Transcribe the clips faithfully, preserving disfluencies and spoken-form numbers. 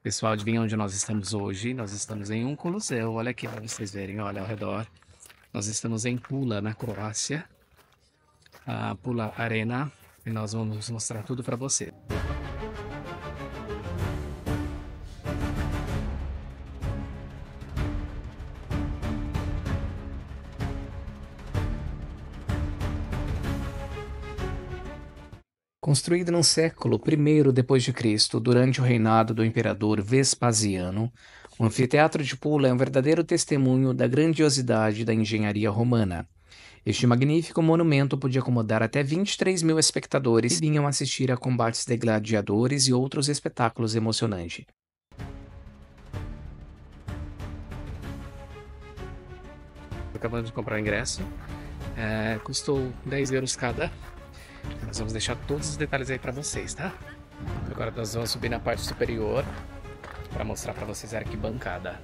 Pessoal, adivinha onde nós estamos hoje? Nós estamos em um coliseu. Olha aqui para vocês verem, olha ao redor. Nós estamos em Pula, na Croácia, a Pula Arena, e nós vamos mostrar tudo para você. Construído no século primeiro depois de Cristo, durante o reinado do imperador Vespasiano, o anfiteatro de Pula é um verdadeiro testemunho da grandiosidade da engenharia romana. Este magnífico monumento podia acomodar até vinte e três mil espectadores que vinham assistir a combates de gladiadores e outros espetáculos emocionantes. Acabamos de comprar o ingresso, é, custou dez euros cada. Nós vamos deixar todos os detalhes aí para vocês, tá? Agora nós vamos subir na parte superior para mostrar para vocês a arquibancada.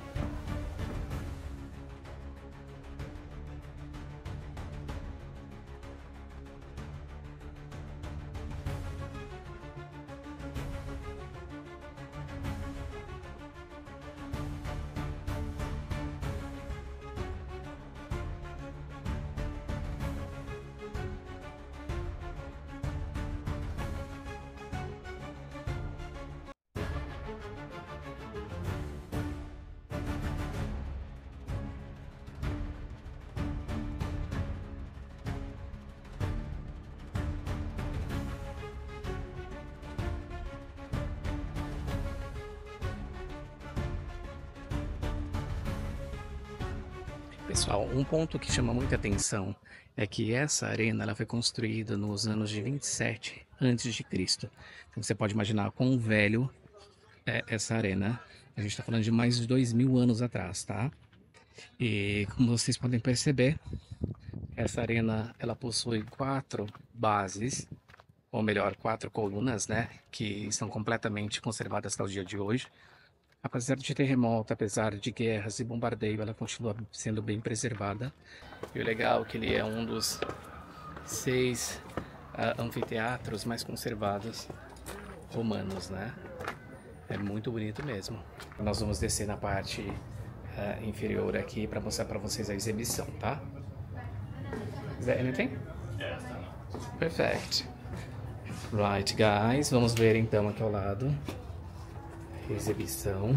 Pessoal, um ponto que chama muita atenção é que essa arena ela foi construída nos anos de vinte e sete antes de Cristo. Então você pode imaginar quão velho é essa arena. A gente está falando de mais de dois mil anos atrás, tá? E como vocês podem perceber, essa arena ela possui quatro bases, ou melhor, quatro colunas, né? Que estão completamente conservadas até o dia de hoje. Apesar de terremoto, apesar de guerras e bombardeio, ela continua sendo bem preservada. E o legal é que ele é um dos seis uh, anfiteatros mais conservados romanos, né? É muito bonito mesmo. Nós vamos descer na parte uh, inferior aqui para mostrar para vocês a exibição, tá? Is there anything? Perfect. Right, guys. Vamos ver então aqui ao lado. Exibição.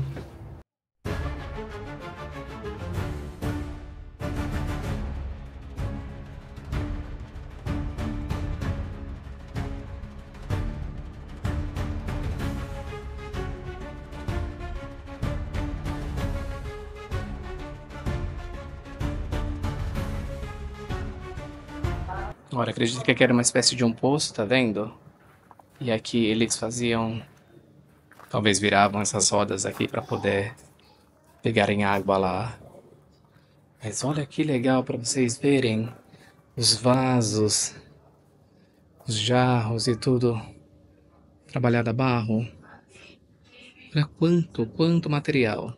Agora, acredito que aqui era uma espécie de um poço, tá vendo? E aqui eles faziam... Talvez viravam essas rodas aqui para poder pegarem água lá. Mas olha que legal para vocês verem os vasos, os jarros e tudo trabalhado a barro. Olha quanto, quanto material.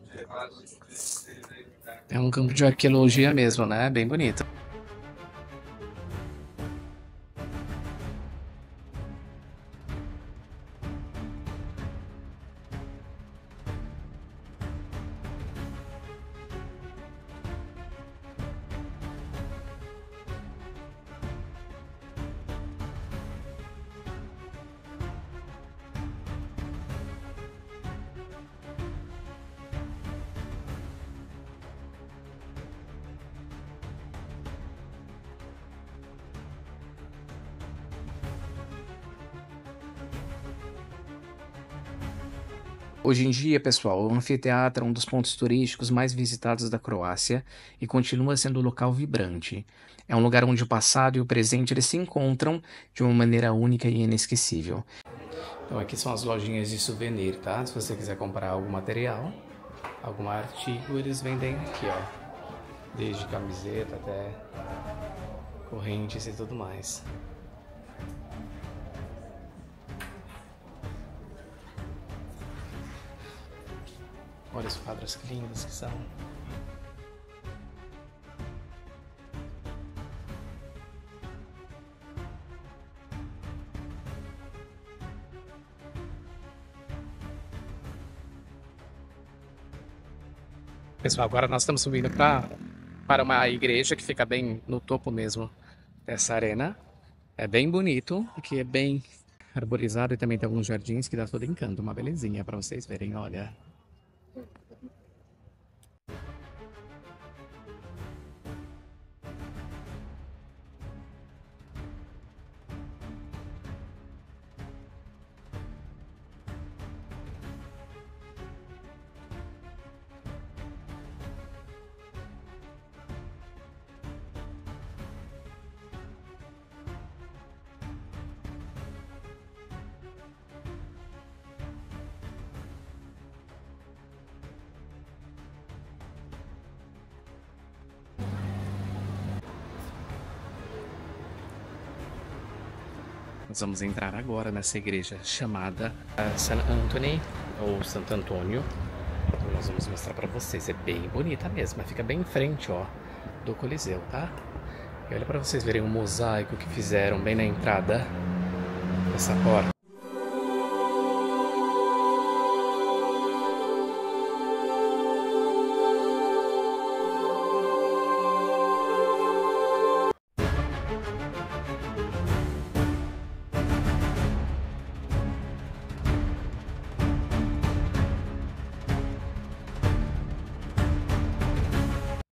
É um campo de arqueologia mesmo, né? Bem bonito. Hoje em dia, pessoal, o anfiteatro é um dos pontos turísticos mais visitados da Croácia e continua sendo um local vibrante. É um lugar onde o passado e o presente eles se encontram de uma maneira única e inesquecível. Então aqui são as lojinhas de souvenir, tá? Se você quiser comprar algum material, algum artigo, eles vendem aqui, ó. Desde camiseta até correntes e tudo mais. Olha os quadros que lindos que são. Pessoal, agora nós estamos subindo pra, para uma igreja que fica bem no topo mesmo dessa arena. É bem bonito, aqui é bem arborizado e também tem alguns jardins que dá todo encanto, uma belezinha para vocês verem, olha. Nós vamos entrar agora nessa igreja chamada uh, San Anthony, ou Santo Antônio. Então nós vamos mostrar para vocês, é bem bonita mesmo, fica bem em frente, ó, do Coliseu, tá? E olha para vocês verem o mosaico que fizeram bem na entrada dessa porta.